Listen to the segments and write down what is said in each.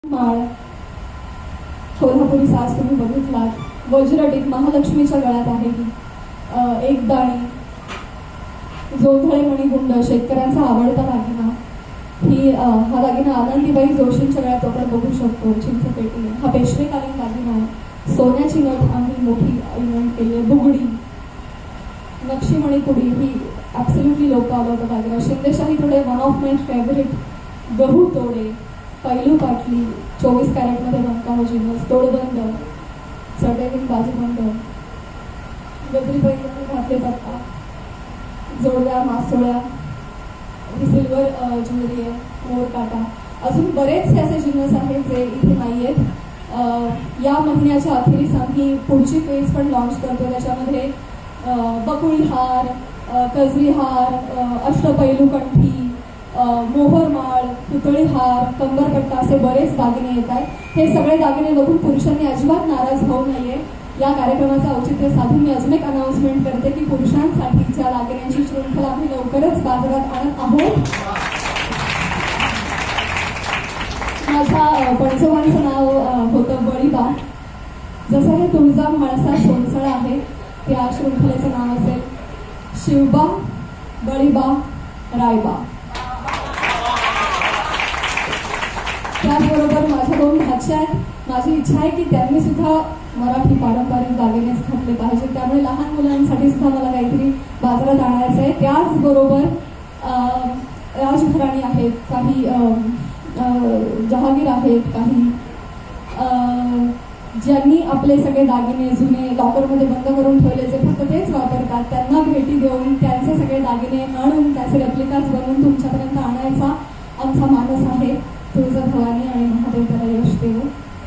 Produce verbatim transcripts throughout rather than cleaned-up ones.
माळ कोल्हापुरी साज तुम्ही बघितलात. वज्रटीप महालक्ष्मीच्या गळ्यात आहे ही. एक दाणी जोधळे मणिगुंड शेतकऱ्यांचा आवडता दागिना. ही हा दागिना आनंदीबाई जोशींच्या गळ्यात आपण बघू शकतो. चिंचपेटी हा पेशवेकालीन दागिना आहे. सोन्याची नथ आम्ही मोठी इव्हेंट केली आहे. बुगडी नक्षी मणिपुडी ही ॲब्सोल्युटली लोक आवडता दागिना. शिंदेशाही थोडे वन ऑफ माय फेवरेट. गहू तोडे पैलू पाटली चोवीस कॅरेटमध्ये बनका जिन्नस. तोडबंद चढेविन बाजूबंद गजरी पैलू घातले जातात. जोडव्या मासोळ्या ही सिल्वर ज्वेलरी आहे. मोरकाटा अजून बरेचसे असे जिन्नस आहेत जे इथे नाही आहेत. या महिन्याच्या अखेरीस आम्ही पुढची पेज पण लॉन्च करतो. त्याच्यामध्ये बकुळी हार, कजरी हार, अष्टपैलू कंठी, मोहरमाळ, पुतळी हार, कंबरपट्टा असे बरेच दागिने येत आहेत. हे सगळे दागिने बघून पुरुषांनी अजिबात नाराज होऊ नये. या कार्यक्रमाचं औचित्य साधून मी अजून एक अनाउन्समेंट करते की पुरुषांसाठीच्या दागिन्यांची शृंखला आम्ही लवकरच बाजारात आणत आहोत. माझ्या पणजोबांचं नाव होतं बळीबा. जसं हे तुळजा म्हाळसा सोनसळा आहे त्या शृंखलेचं नाव असेल शिवबा बळीबा रायबा. त्याचबरोबर माझ्या दोन भाच्या आहेत. माझी इच्छा आहे की त्यांनी सुद्धा मराठी पारंपरिक दागिनेच घातले पाहिजे. त्यामुळे लहान मुलांसाठी सुद्धा मला काहीतरी बाजारात आणायचं आहे. त्याचबरोबर राजघराणी आहेत, काही जहागीर आहेत, काही ज्यांनी आपले सगळे दागिने जुने लॉकरमध्ये बंद करून ठेवले जे फक्त तेच वापरतात त्यांना भेटी देऊन त्यांचे सगळे दागिने आणून त्याचे रेप्लिकास बनवून तुमच्यापर्यंत आणायचा आमचा मानस आहे. तुळजा भवानी आणि महादेव त्याला यश देव.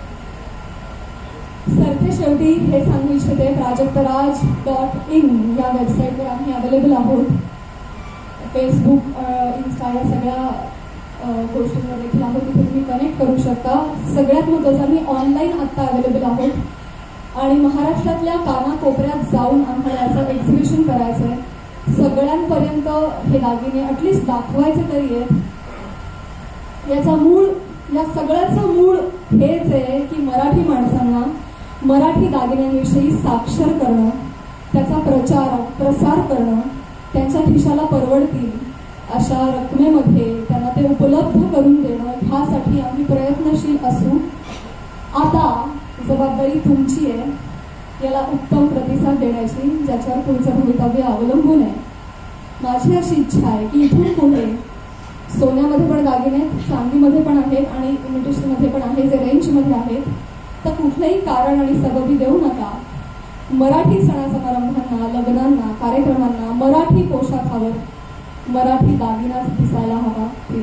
सरते शेवटी हे सांगू इच्छिते प्राजक्तराज डॉट इन या वेबसाईटवर आम्ही अवेलेबल आहोत. फेसबुक, इन्स्टा या सगळ्या गोष्टींवर देखील आहोत. तिथे तुम्ही कनेक्ट करू शकता. सगळ्यात महत्त्वाचं आम्ही ऑनलाईन आत्ता अवेलेबल आहोत आणि महाराष्ट्रातल्या कानाकोपऱ्यात जाऊन आम्हाला याचं एक्झिबिशन करायचं आहे. सगळ्यांपर्यंत हे दागिने ॲटलिस्ट दाखवायचे तरी आहेत. याचा मूळ या सगळ्याचं मूळ हेच आहे की मराठी माणसांना मराठी दागिन्यांविषयी साक्षर करणं, त्याचा प्रचार प्रसार करणं, त्यांच्या खिशाला परवडतील अशा रकमेमध्ये त्यांना ते उपलब्ध करून देणं ह्यासाठी आम्ही प्रयत्नशील असू. आता जबाबदारी तुमची आहे याला उत्तम प्रतिसाद देण्याची, ज्याच्यावर पुढचं भवितव्य अवलंबून आहे. माझी अशी इच्छा आहे की इथून पुढे सोन्यामध्ये पण दागिने आहेत, चांदीमध्ये पण आहेत आणि इमिटेशनमध्ये पण आहे जे रेंजमध्ये आहेत. तर कुठलंही कारण आणि सबबी देऊ नका. मराठी सणासमारंभांना, लग्नांना, कार्यक्रमांना मराठी पोशाखावर मराठी दागिनाच दिसायला हवा.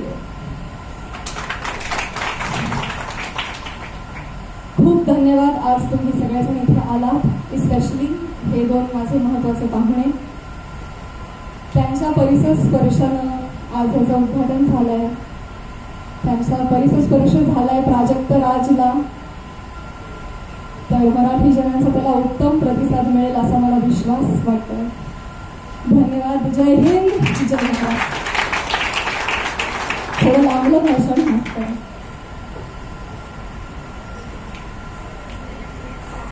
खूप धन्यवाद. आज तुम्ही सगळ्याजण इथे आलात. स्पेशली हे दोन माझे महत्वाचे पाहुणे. त्यांच्या परिसर स्पर्शानं आज याचं उद्घाटन झालंय. त्यांचा परिसर स्पर्श झालाय प्राजक्तराजला. तर मराठी जनांचा त्याला उत्तम प्रतिसाद मिळेल असा मला विश्वास वाटतोय. धन्यवाद. जय हिंद, जय महाराष्ट्र. थोडं लांबलं भाषण वाटतंय.